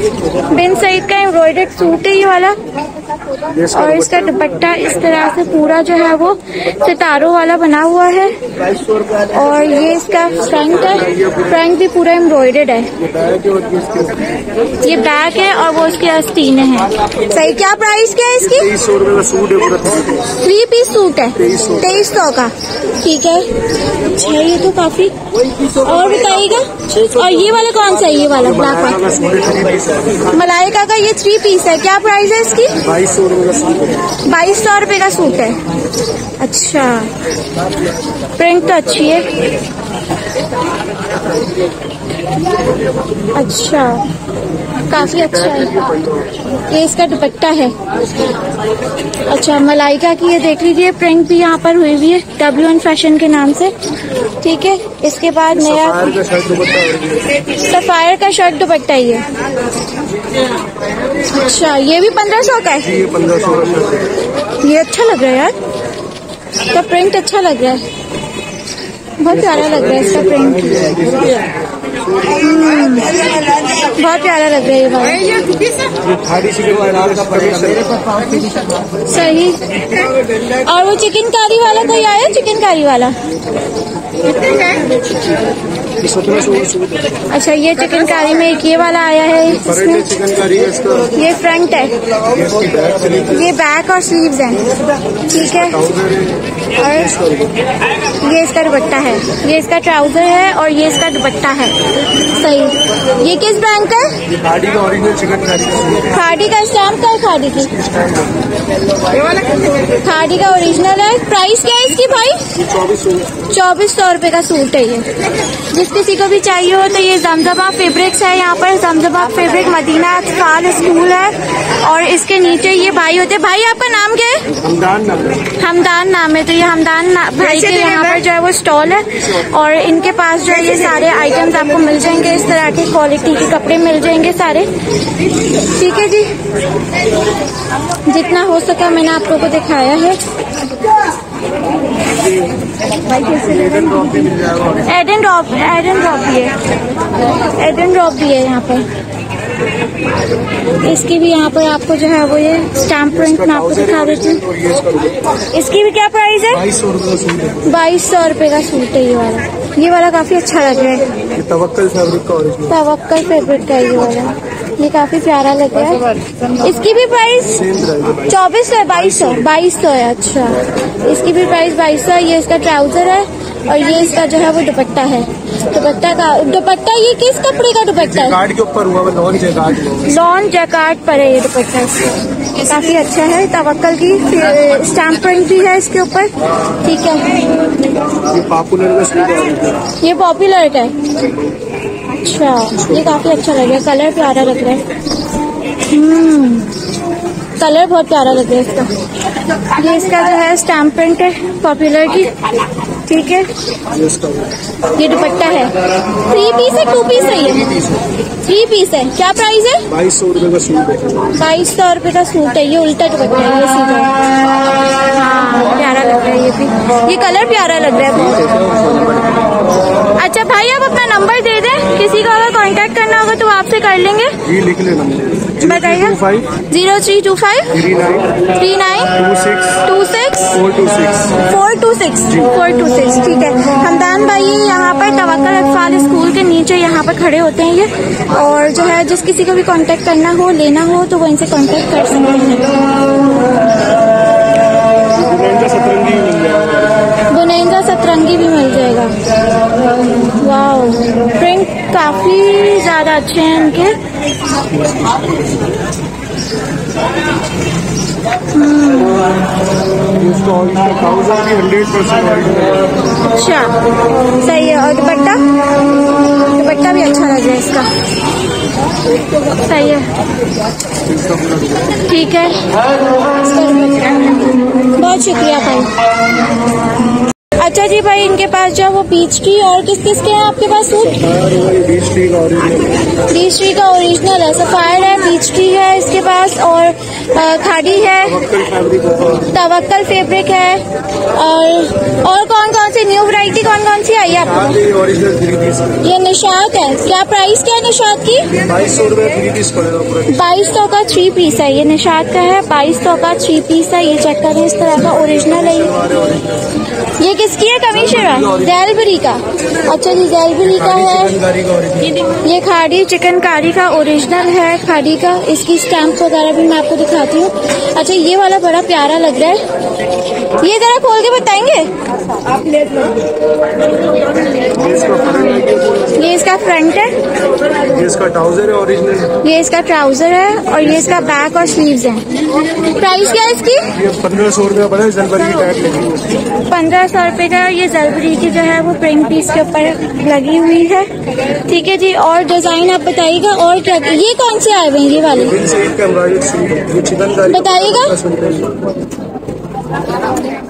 बिन सईद का embroidered suit है ये वाला, और इसका दुपट्टा इस तरह से पूरा जो है वो सितारों वाला बना हुआ है, और ये इसका फ्रंट है, फ्रंट भी पूरा एम्ब्रॉयडर्ड है। ये बैक है और वो उसके आस्तीन है। सही, क्या प्राइस क्या है इसकी? 2300 रुपए का सूट है, 3 पीस सूट है 2300 का। ठीक है, अच्छा ये तो काफी। और बताइएगा, और ये वाला कौन सा है? ये वाला ब्लैक वाला मलाइका का, ये 3 पीस है। क्या प्राइस है इसकी? 2200 रुपए का सूट है। 2200 रुपए का सूट है। अच्छा, प्रिंट तो अच्छी है। अच्छा, काफी अच्छा है। ये इसका दुपट्टा है। अच्छा, मलाइका की ये देख लीजिए, प्रिंट भी यहाँ पर हुई हुई है W1 फैशन के नाम से। ठीक है, इसके बाद नया सफायर का शर्ट दुपट्टा ही है। अच्छा, ये भी 1500 का है। ये 1500 का। ये अच्छा लग रहा है यार, इसका प्रिंट अच्छा लग रहा है, बहुत प्यारा लग रहा है इसका प्रिंट। बहुत प्यारा लग रहा है ये वाला। सही। और वो चिकनकारी वाला कोई आया? चिकनकारी वाला अच्छा, ये चिकनकारी में एक ये वाला आया है। ये फ्रंट है, ये बैक और स्लीव्स हैं। ठीक है, और ये इसका दुपट्टा है, ये इसका ट्राउजर है और ये इसका दुपट्टा है। सही। ये किस ब्रांड का है? खाड़ी का ओरिजिनल चिकनकारी। खाड़ी का स्टैम्प है, खाड़ी की, खाड़ी का ओरिजिनल है। प्राइस क्या है इसकी भाई? 2400 रुपए का सूट है ये। जिस किसी को भी चाहिए हो तो ये जमजमा फैब्रिक्स है। यहाँ पर जमजमा फैब्रिक मदीना अतफाल स्कूल है, और इसके नीचे ये भाई होते हैं। भाई आपका नाम क्या है? हमदान नाम है। हमदान नाम है। तो ये हमदान भाई के यहाँ पर जो है वो स्टॉल है, और इनके पास जो है ये सारे आइटम्स आपको मिल जाएंगे। इस तरह की क्वालिटी के कपड़े मिल जाएंगे सारे। ठीक है जी, जितना हो सका मैंने आप लोगों को दिखाया है। एडन ड्रॉप भी है, एडन ड्रॉप भी है यहाँ पर। इसकी भी यहाँ पर आपको जो है वो ये स्टैम्प प्रिंट मैं आपको दिखा देती हूँ। इसकी भी क्या प्राइस है? 2200 रुपए का सूट है ये वाला। ये वाला काफी अच्छा लग रहा है। तवक्कल फैब्रिक का ओरिजिनल, तवक्कल फैब्रिक का ये वाला, ये काफी प्यारा लग रहा है। इसकी भी प्राइस 2200 है। अच्छा, इसकी भी प्राइस 2200। ये इसका ट्राउजर है, और ये इसका जो है वो दुपट्टा है। दुपट्टा ये किस कपड़े का दुपट्टा है? जैकार्ड के ऊपर हुआ, लॉन जैकार्ड पर है ये दुपट्टा। काफी अच्छा है, तवक्कल की स्टैम्प प्रिंट भी है इसके ऊपर। ठीक है, ये पॉपुलर का है। अच्छा, ये काफी अच्छा लग रहा है, कलर प्यारा लग रहा है। कलर बहुत प्यारा लग रहा है इसका। ये इसका जो है स्टैम्प प्रिंट है पॉपुलर की। ठीक है, ये दुपट्टा है। 3 पीस है, 2 पीस है? ये 3 पीस है। क्या प्राइस है? 2200 रुपए का सूट है। 2200 रुपए का सूट है। ये उल्टा दुपट्टा है, ये सीधा। हाँ, प्यारा लग रहा है ये भी। ये कलर प्यारा लग रहा है। अच्छा भाई, आप अपना नंबर दे दें, किसी को अगर कांटेक्ट करना होगा तो आपसे कर लेंगे। जी, लिख लेना। बताइए। 0325 39 26 426। ठीक है, हमदान भाई यहाँ पर तवक्कल अतफाल स्कूल के नीचे यहाँ पर खड़े होते हैं ये। और जो है जिस किसी को भी कांटेक्ट करना हो, लेना हो, तो वो इनसे कांटेक्ट कर सकते हैं। बुनेंजा सतरंगी भी मिल जाएगा। वाओ, प्रिंट काफी ज्यादा अच्छे हैं इनके। अच्छा, सही है। और दुपट्टा भी अच्छा लग रहा है इसका। सही है, ठीक है। बहुत शुक्रिया भाई। अच्छा जी भाई, इनके पास जो वो पीच ट्री और किस किस के हैं आपके पास सूट? पीच ट्री का ओरिजिनल है, सफायर है, पीच HT है इसके पास, और खादी है, तवक्कल फैब्रिक है, और कौन कौन सी न्यू वैरायटी कौन कौन सी आई है आपको? ओरिजिनल 3 पीस ये निशात है, क्या प्राइस क्या है निशात की? 2200 रुपए 3 पीस पड़ेगा पूरा। 2200 का 3 पीस है, ये निशात का है, 2200 का 3 पीस है। ये चेक करें, इस तरह का ओरिजिनल है ये किसकी है? कमीशन जैलबरी का। अच्छा जी, जैलबरी का है। ये खाड़ी चिकनकारी का ओरिजिनल है, खाड़ी का। इसकी स्टैम्प वगैरह भी मैं आपको दिखाती हूँ। अच्छा, ये वाला बड़ा प्यारा लग रहा है, ये जरा खोल के बताएंगे। ये इसका फ्रंट है, ये इसका ट्राउजर है ओरिजिनल, ये इसका ट्राउजर है, और ये इसका बैक और स्लीव्स हैं। प्राइस क्या है इसकी? ये 1500 रुपए पड़ा है। जलबरी की टैग लगी है 1500 रुपए का। ये जलबरी की जो है वो प्रिंट पीस के ऊपर लगी हुई है। ठीक है जी, और डिजाइन आप बताइएगा। और क्या, ये कौन से आए हुए हैं ये वाले? चिकनकारी बताइएगा।